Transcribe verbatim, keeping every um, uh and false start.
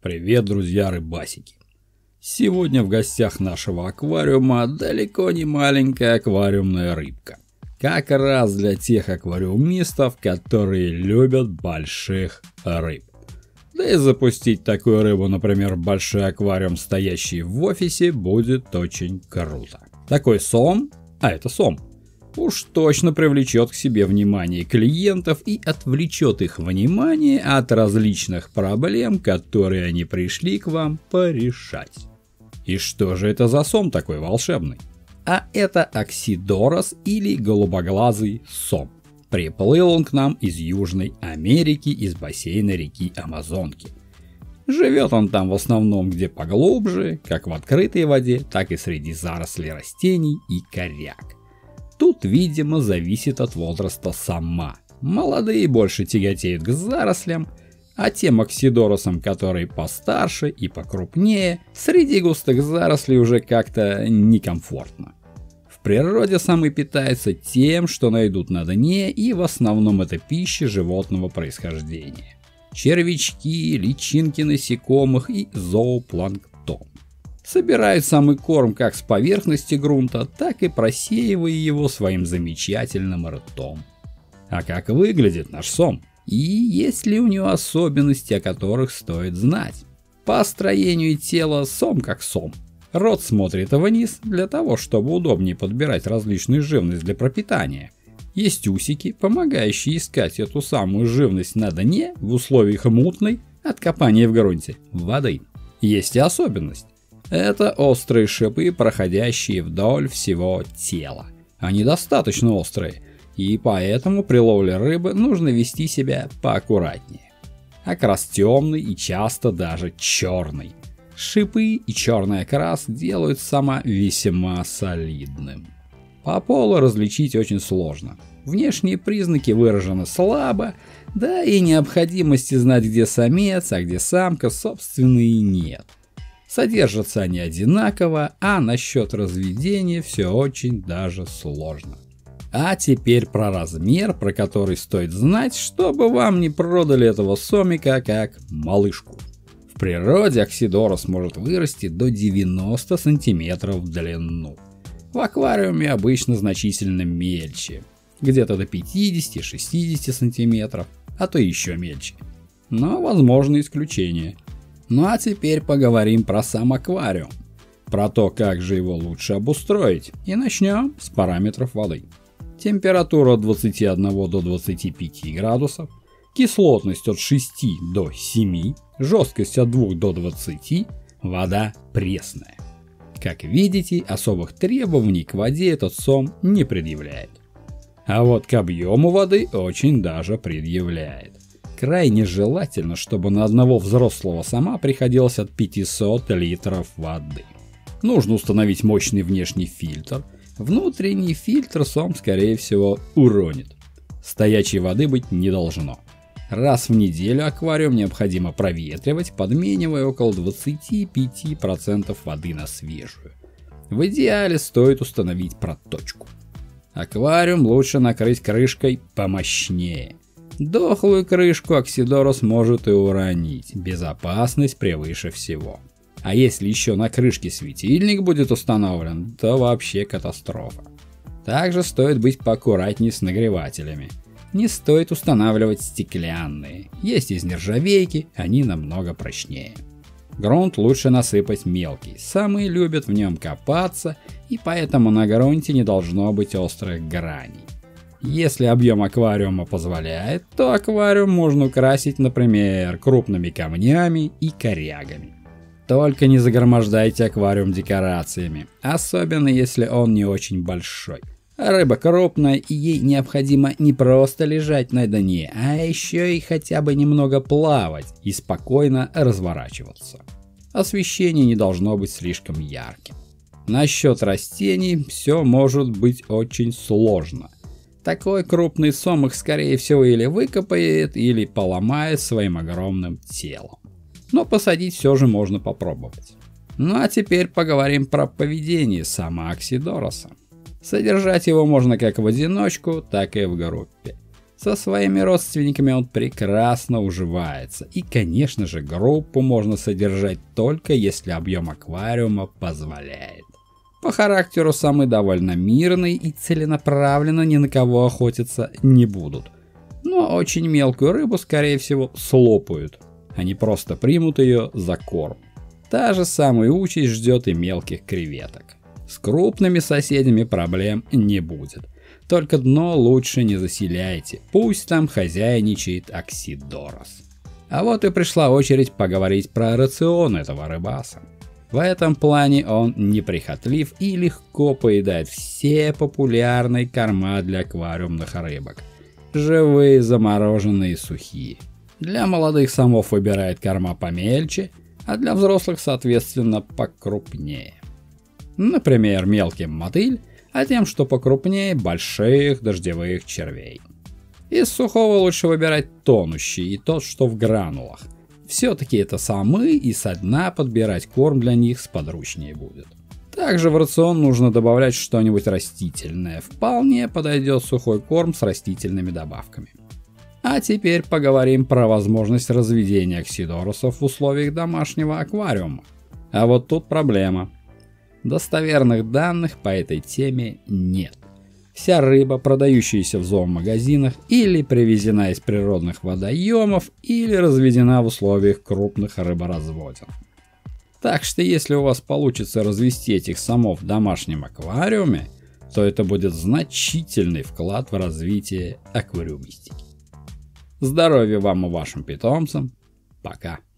Привет, друзья рыбасики! Сегодня в гостях нашего аквариума далеко не маленькая аквариумная рыбка. Как раз для тех аквариумистов, которые любят больших рыб. Да и запустить такую рыбу, например, в большой аквариум, стоящий в офисе, будет очень круто. Такой сом, а это сом, уж точно привлечет к себе внимание клиентов и отвлечет их внимание от различных проблем, которые они пришли к вам порешать. И что же это за сом такой волшебный? А это Оксидорос или голубоглазый сом. Приплыл он к нам из Южной Америки, из бассейна реки Амазонки. Живет он там в основном где поглубже, как в открытой воде, так и среди зарослей растений и коряг. Тут, видимо, зависит от возраста сома. Молодые больше тяготеют к зарослям, а тем оксидоросам, которые постарше и покрупнее, среди густых зарослей уже как-то некомфортно. В природе самы питаются тем, что найдут на дне, и в основном это пища животного происхождения. Червячки, личинки насекомых и зоопланктон. Собирают самый корм как с поверхности грунта, так и просеивая его своим замечательным ртом. А как выглядит наш сом? И есть ли у него особенности, о которых стоит знать? По строению тела сом как сом. Рот смотрит вниз для того, чтобы удобнее подбирать различную живность для пропитания. Есть усики, помогающие искать эту самую живность на дне в условиях мутной от копания в грунте воды. Есть и особенность. Это острые шипы, проходящие вдоль всего тела. Они достаточно острые, и поэтому при ловле рыбы нужно вести себя поаккуратнее. Окрас темный и часто даже черный. Шипы и черный окрас делают сома весьма солидным. По полу различить очень сложно. Внешние признаки выражены слабо, да и необходимости знать, где самец, а где самка, собственно, и нет. Содержатся они одинаково, а насчет разведения все очень даже сложно. А теперь про размер, про который стоит знать, чтобы вам не продали этого сомика как малышку. В природе оксидорос может вырасти до девяноста сантиметров в длину. В аквариуме обычно значительно мельче, где-то до пятидесяти-шестидесяти сантиметров, а то еще мельче. Но возможны исключения. Ну а теперь поговорим про сам аквариум, про то, как же его лучше обустроить, и начнем с параметров воды. Температура от двадцати одного до двадцати пяти градусов, кислотность от шести до семи, жесткость от двух до двадцати, вода пресная. Как видите, особых требований к воде этот сом не предъявляет. А вот к объему воды очень даже предъявляет. Крайне желательно, чтобы на одного взрослого сома приходилось от пятисот литров воды. Нужно установить мощный внешний фильтр. Внутренний фильтр сом, скорее всего, уронит. Стоячей воды быть не должно. Раз в неделю аквариум необходимо проветривать, подменивая около двадцати пяти процентов воды на свежую. В идеале стоит установить проточку. Аквариум лучше накрыть крышкой помощнее. Дохлую крышку оксидорос может и уронить, безопасность превыше всего. А если еще на крышке светильник будет установлен, то вообще катастрофа. Также стоит быть поаккуратнее с нагревателями. Не стоит устанавливать стеклянные, есть из нержавейки, они намного прочнее. Грунт лучше насыпать мелкий, самые любят в нем копаться, и поэтому на грунте не должно быть острых граней. Если объем аквариума позволяет, то аквариум можно украсить, например, крупными камнями и корягами. Только не загромождайте аквариум декорациями, особенно если он не очень большой. Рыба крупная, и ей необходимо не просто лежать на дне, а еще и хотя бы немного плавать и спокойно разворачиваться. Освещение не должно быть слишком ярким. Насчет растений все может быть очень сложно. Такой крупный сом их, скорее всего, или выкопает, или поломает своим огромным телом. Но посадить все же можно попробовать. Ну а теперь поговорим про поведение сома оксидороса. Содержать его можно как в одиночку, так и в группе. Со своими родственниками он прекрасно уживается, и, конечно же, группу можно содержать только если объем аквариума позволяет. По характеру самы довольно мирные и целенаправленно ни на кого охотиться не будут. Но очень мелкую рыбу, скорее всего, слопают. Они просто примут ее за корм. Та же самая участь ждет и мелких креветок. С крупными соседями проблем не будет. Только дно лучше не заселяйте, пусть там хозяйничает Оксидорос. А вот и пришла очередь поговорить про рацион этого рыбаса. В этом плане он неприхотлив и легко поедает все популярные корма для аквариумных рыбок. Живые, замороженные, сухие. Для молодых самов выбирает корма помельче, а для взрослых, соответственно, покрупнее. Например, мелким мотыль, а тем, что покрупнее, больших дождевых червей. Из сухого лучше выбирать тонущий и тот, что в гранулах. Все-таки это самы, и со дна подбирать корм для них сподручнее будет. Также в рацион нужно добавлять что-нибудь растительное. Вполне подойдет сухой корм с растительными добавками. А теперь поговорим про возможность разведения оксидоросов в условиях домашнего аквариума. А вот тут проблема. Достоверных данных по этой теме нет. Вся рыба, продающаяся в зоомагазинах, или привезена из природных водоемов, или разведена в условиях крупных рыборазводин. Так что если у вас получится развести этих самов в домашнем аквариуме, то это будет значительный вклад в развитие аквариумистики. Здоровья вам и вашим питомцам. Пока.